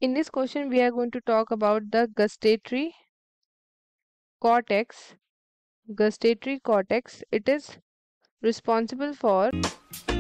In this question, we are going to talk about the gustatory cortex. Gustatory cortex, it is responsible for